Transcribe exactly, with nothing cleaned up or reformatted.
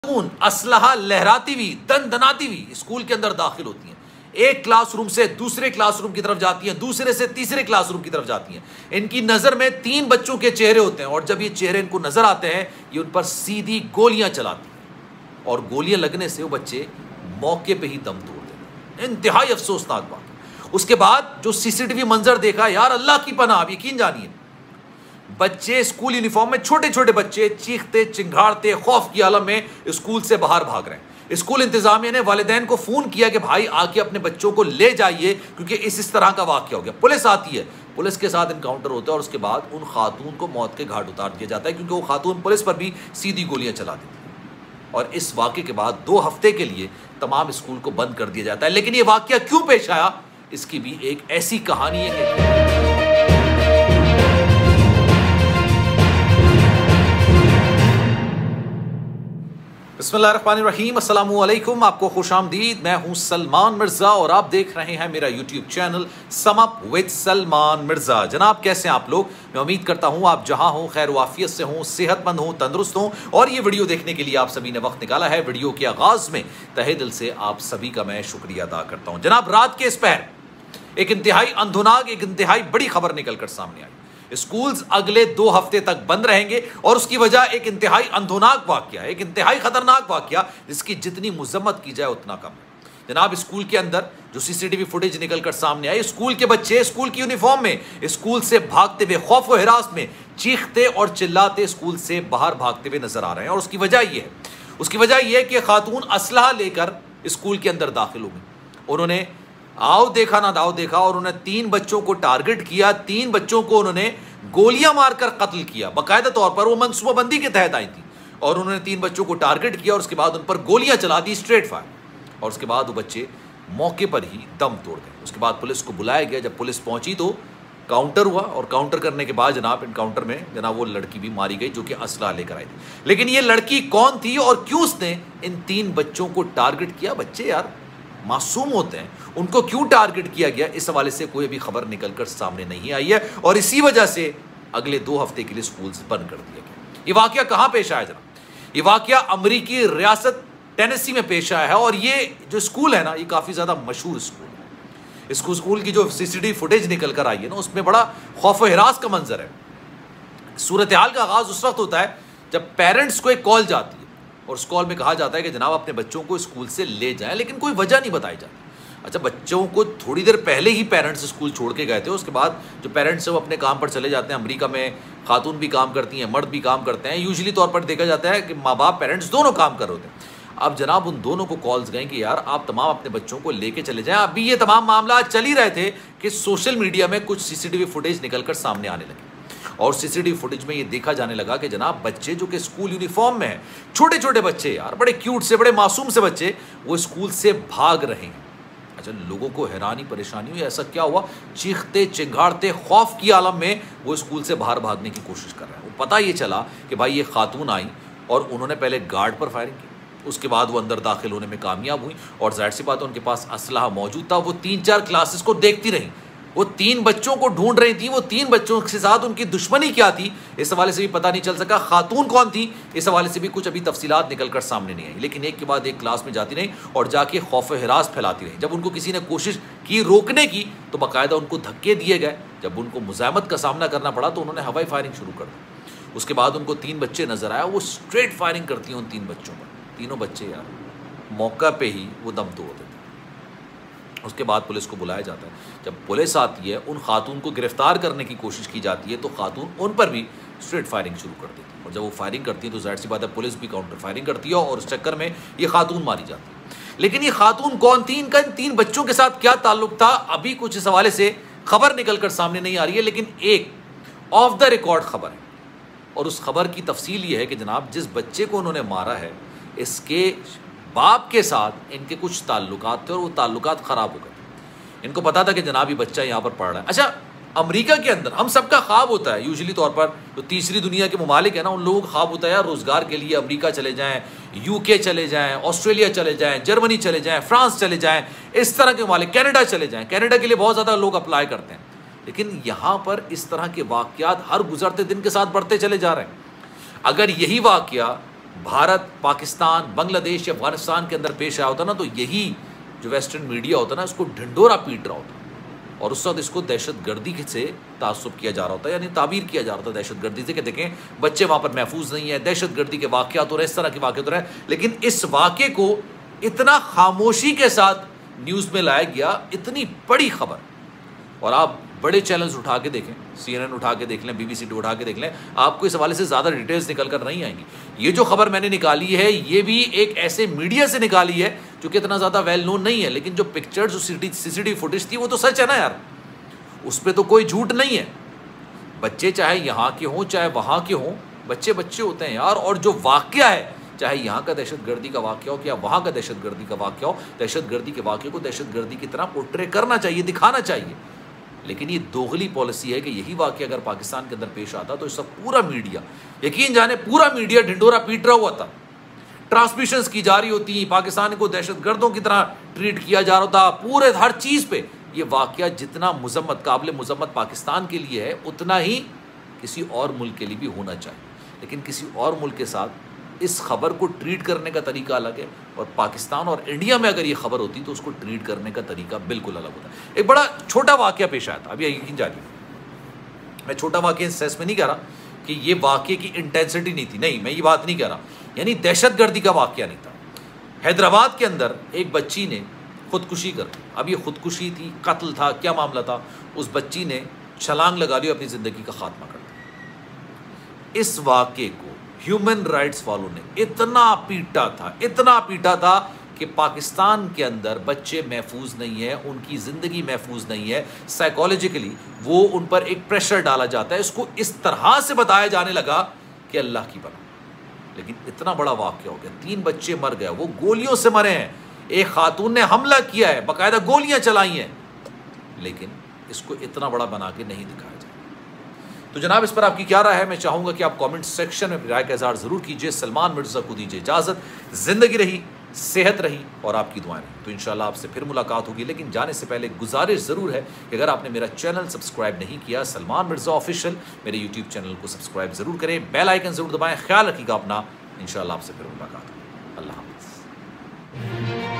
खून असलहा लहराती हुई दनदनाती हुई स्कूल के अंदर दाखिल होती हैं। एक क्लासरूम से दूसरे क्लासरूम की तरफ जाती हैं, दूसरे से तीसरे क्लासरूम की तरफ जाती हैं। इनकी नजर में तीन बच्चों के चेहरे होते हैं और जब ये चेहरे इनको नजर आते हैं ये उन पर सीधी गोलियां चलाती हैं और गोलियां लगने से वो बच्चे मौके पे ही दम तोड़ देते हैं। इंतहाई अफसोसनाक बात। उसके बाद जो सीसीटीवी मंजर देखा, यार अल्लाह की पनाह, आप यकीन जानिए, बच्चे स्कूल यूनिफॉर्म में, छोटे छोटे बच्चे चीखते चिंगाड़ते खौफ की आलम में स्कूल से बाहर भाग रहे हैं। स्कूल इंतजामिया ने वालिदैन को फोन किया कि भाई आके अपने बच्चों को ले जाइए क्योंकि इस इस तरह का वाकया हो गया। पुलिस आती है, पुलिस के साथ इनकाउंटर होता है और उसके बाद उन खातून को मौत के घाट उतार दिया जाता है क्योंकि वो खातून पुलिस पर भी सीधी गोलियां चला देती है। और इस वाकये के बाद दो हफ्ते के लिए तमाम स्कूल को बंद कर दिया जाता है। लेकिन ये वाकया क्यों पेश आया, इसकी भी एक ऐसी कहानी है कि बिस्मिल्लाहिर्रहमानिर्रहीम, अस्सलामु अलैकुम। आपको खुशामदीद। मैं हूं सलमान मिर्जा और आप देख रहे हैं मेरा YouTube channel sum up with Salman Mirza. जनाब कैसे हैं आप लोग? मैं उम्मीद करता हूं आप जहां हो खैर वाफियत से हों, सेहतमंद हों, तंदुरुस्त हों और ये वीडियो देखने के लिए आप सभी ने वक्त निकाला है। वीडियो के आगाज में तहे दिल से आप सभी का मैं शुक्रिया अदा करता हूं। जनाब रात के इस पहर एक इंतहाई अंधुनाक, एक इंतहाई बड़ी खबर निकलकर सामने आई। स्कूल्स अगले दो हफ्ते तक बंद रहेंगे और उसकी वजह एक इंतहाई अंधोनाक वाकया, एक इंतहाई खतरनाक वाकया जिसकी जितनी मुजम्मत की जाए उतना कम है। जनाब स्कूल के अंदर जो सीसीटीवी फुटेज निकलकर सामने आई, स्कूल के बच्चे स्कूल की यूनिफॉर्म में स्कूल से भागते हुए खौफ व हिरास में चीखते और चिल्लाते स्कूल से बाहर भागते हुए नजर आ रहे हैं। और उसकी वजह यह है उसकी वजह यह है कि खातून असलहा लेकर स्कूल के अंदर दाखिल हो गई। उन्होंने आओ देखा ना दाव देखा और उन्होंने तीन बच्चों को टारगेट किया। तीन बच्चों को उन्होंने गोलियां मारकर कत्ल किया। बाकायदा तौर पर वो मनसूबाबंदी के तहत आई थी और उन्होंने तीन बच्चों को टारगेट किया और उसके बाद उन पर गोलियां चला दी, स्ट्रेट फायर। और उसके बाद वो बच्चे मौके पर ही दम तोड़ गए। उसके बाद पुलिस को बुलाया गया। जब पुलिस पहुंची तो काउंटर हुआ और काउंटर करने के बाद जनाब इनकाउंटर में जनाब वो लड़की भी मारी गई जो कि असला लेकर आई थी। लेकिन ये लड़की कौन थी और क्यों उसने इन तीन बच्चों को टारगेट किया? बच्चे यार मासूम होते हैं, उनको क्यों टारगेट किया गया, इस हवाले से कोई भी खबर निकलकर सामने नहीं आई है और इसी वजह से अगले दो हफ्ते के लिए स्कूल्स बंद कर दिया गया। ये वाकया कहां पेश आया जनाब? ये वाकया अमेरिकी रियासत टेनेसी में पेश आया है और ये जो स्कूल है ना, ये काफी ज्यादा मशहूर स्कूल है। इसको स्कूल की जो सीसीटीवी फुटेज निकल कर आई है ना, उसमें बड़ा खौफ व हिरास का मंजर है। सूरत हाल का आगाज उस वक्त होता है जब पेरेंट्स को एक कॉल जाती है और उस कॉल में कहा जाता है कि जनाब अपने बच्चों को स्कूल से ले जाएं, लेकिन कोई वजह नहीं बताई जाती। अच्छा, बच्चों को थोड़ी देर पहले ही पेरेंट्स स्कूल छोड़ के गए थे, उसके बाद जो पेरेंट्स हैं वो अपने काम पर चले जाते हैं। अमेरिका में खातून भी काम करती हैं, मर्द भी काम करते हैं। यूजुअली तौर पर देखा जाता है कि माँ बाप पेरेंट्स दोनों काम कर रहे होते हैं। अब जनाब उन दोनों को कॉल्स गए कि यार आप तमाम अपने बच्चों को लेके चले जाएं। अभी ये तमाम मामला चल ही रहे थे कि सोशल मीडिया में कुछ सीसीटीवी फुटेज निकलकर सामने आने लगे और सीसीटीवी फुटेज में ये देखा जाने लगा कि जनाब बच्चे जो कि स्कूल यूनिफॉर्म में हैं, छोटे छोटे बच्चे यार, बड़े क्यूट से, बड़े मासूम से बच्चे, वो स्कूल से भाग रहे हैं। अच्छा, लोगों को हैरानी परेशानी हुई, ऐसा क्या हुआ? चीखते चिंगाड़ते खौफ की आलम में वो स्कूल से बाहर भागने की कोशिश कर रहे हैं। वो पता ये चला कि भाई ये खातून आई और उन्होंने पहले गार्ड पर फायरिंग की, उसके बाद वो अंदर दाखिल होने में कामयाब हुई और जाहिर सी बात है उनके पास असलहा मौजूद था। वो तीन चार क्लासेस को देखती रही, वो तीन बच्चों को ढूंढ रही थी। वो तीन बच्चों के साथ उनकी दुश्मनी क्या थी, इस हवाले से भी पता नहीं चल सका। खातून कौन थी, इस हवाले से भी कुछ अभी तफसीलात निकलकर सामने नहीं आई। लेकिन एक के बाद एक क्लास में जाती रही और जाके खौफ हिरास फैलाती रही। जब उनको किसी ने कोशिश की रोकने की तो बाकायदा उनको धक्के दिए गए। जब उनको मुजाहमत का सामना करना पड़ा तो उन्होंने हवाई फायरिंग शुरू कर दी। उसके बाद उनको तीन बच्चे नजर आया, वो स्ट्रेट फायरिंग करती हैं उन तीन बच्चों पर। तीनों बच्चे यार मौका पे ही वो दम तोड़ देते। उसके बाद पुलिस को बुलाया जाता है। जब पुलिस आती है, उन खातून को गिरफ्तार करने की कोशिश की जाती है तो खातून उन पर भी स्ट्रेट फायरिंग शुरू कर देती है और जब वो फायरिंग करती है तो जाहिर सी बात है पुलिस भी काउंटर फायरिंग करती है और उस चक्कर में ये खातून मारी जाती है। लेकिन ये खातून कौन थी, इनका इन तीन बच्चों के साथ क्या ताल्लुक था, अभी कुछ इस हवाले से खबर निकल कर सामने नहीं आ रही है। लेकिन एक ऑफ द रिकॉर्ड खबर है और उस खबर की तफसील ये है कि जनाब जिस बच्चे को उन्होंने मारा है, इसके बाप के साथ इनके कुछ ताल्लुकात थे और वो ताल्लुकात ख़राब हो गए। इनको पता था कि जनाब ये बच्चा यहाँ पर पढ़ रहा है। अच्छा, अमेरिका के अंदर हम सबका ख्वाब होता है यूजुअली तौर पर, जो तीसरी दुनिया के ममालिक है ना, उन लोगों का ख्वाब होता है यार रोज़गार के लिए अमेरिका चले जाएं, यूके चले जाएं, ऑस्ट्रेलिया चले जाएं, जर्मनी चले जाएं, फ्रांस चले जाएं, इस तरह के ममालिक, कनाडा चले जाएं। कनाडा के लिए बहुत ज़्यादा लोग अप्लाई करते हैं। लेकिन यहाँ पर इस तरह के वाक़यात हर गुजरते दिन के साथ बढ़ते चले जा रहे हैं। अगर यही वाक़या भारत, पाकिस्तान, बांग्लादेश या अफगानिस्तान के अंदर पेश आया होता ना, तो यही जो वेस्टर्न मीडिया होता ना, इसको ढिंडोरा पीट रहा होता और उस वक्त इसको दहशतगर्दी से तासुब किया जा रहा होता है, यानी ताबीर किया जा रहा था दहशतगर्दी से कि देखें बच्चे वहाँ पर महफूज नहीं है, दहशतगर्दी के वाक़यात हो रहे हैं, इस तरह के वाक़यात हो रहे हैं। लेकिन इस वाक़े को इतना खामोशी के साथ न्यूज़ में लाया गया, इतनी बड़ी खबर, और आप बड़े चैनल्स उठा के देखें, सी एन एन उठा के देख लें, बी बी सी उठा के देख लें, आपको इस हवाले से ज़्यादा डिटेल्स निकल कर नहीं आएंगी। ये जो खबर मैंने निकाली है ये भी एक ऐसे मीडिया से निकाली है जो कि इतना ज़्यादा वेल नोन नहीं है, लेकिन जो पिक्चर्स, जो सी सी टी फुटेज थी वो तो सच है ना यार, उस पर तो कोई झूठ नहीं है। बच्चे चाहे यहाँ के हों चाहे वहाँ के हों, बच्चे बच्चे होते हैं यार। और जो वाक़या है, चाहे यहाँ का दहशतगर्दी का वाक़या हो या वहाँ का दहशतगर्दी का वाक़या हो, दहशतगर्दी के वाक़े को दहशतगर्दी की तरह पोर्ट्रे करना चाहिए, दिखाना चाहिए। लेकिन ये दोगली पॉलिसी है कि यही वाक़या अगर पाकिस्तान के अंदर पेश आता तो इसका पूरा मीडिया, यकीन जाने पूरा मीडिया ढिंडोरा पीट रहा हुआ था, ट्रांसमिशंस की जा रही होती, पाकिस्तान को दहशतगर्दों की तरह ट्रीट किया जा रहा था, पूरे हर चीज़ पे। ये वाक़या जितना मुज़म्मत, काबिल मुज़म्मत पाकिस्तान के लिए है, उतना ही किसी और मुल्क के लिए भी होना चाहिए। लेकिन किसी और मुल्क के साथ इस खबर को ट्रीट करने का तरीका अलग है, और पाकिस्तान और इंडिया में अगर ये खबर होती तो उसको ट्रीट करने का तरीका बिल्कुल अलग होता है। एक बड़ा छोटा वाक़या पेश आया था, अभी यकीन जानिए, मैं छोटा वाक़या इस सेंस में नहीं कह रहा कि ये वाक़े की इंटेंसिटी नहीं थी, नहीं, मैं ये बात नहीं कह रहा, यानी दहशतगर्दी का वाक़या नहीं था। हैदराबाद के अंदर एक बच्ची ने खुदकुशी कर ली। अब ये खुदकुशी थी, कत्ल था, क्या मामला था, उस बच्ची ने छलांग लगा ली, अपनी ज़िंदगी का खात्मा कर दिया। इस वाक़े को ह्यूमन राइट्स वालों ने इतना पीटा था, इतना पीटा था कि पाकिस्तान के अंदर बच्चे महफूज नहीं है, उनकी ज़िंदगी महफूज नहीं है, साइकोलॉजिकली वो उन पर एक प्रेशर डाला जाता है। इसको इस तरह से बताया जाने लगा कि अल्लाह की बना। लेकिन इतना बड़ा वाक़या हो गया, तीन बच्चे मर गए, वो गोलियों से मरे हैं, एक खातून ने हमला किया है, बाकायदा गोलियां चलाई हैं, लेकिन इसको इतना बड़ा बना के नहीं दिखाया जाए। तो जनाब, इस पर आपकी क्या राय है? मैं चाहूँगा कि आप कमेंट सेक्शन में राय का इज़हार ज़रूर कीजिए। सलमान मिर्ज़ा को दीजिए इजाज़त। ज़िंदगी रही, सेहत रही और आपकी दुआएं रही, तो इंशाल्लाह आपसे फिर मुलाकात होगी। लेकिन जाने से पहले गुजारिश ज़रूर है कि अगर आपने मेरा चैनल सब्सक्राइब नहीं किया, सलमान मिर्ज़ा ऑफिशियल, मेरे यूट्यूब चैनल को सब्सक्राइब ज़रूर करें, बेल आइकन ज़रूर दबाएँ। ख्याल रखिएगा अपना, इंशाल्लाह आपसे फिर मुलाकात होगी। अल्लाह हाफ़िज़।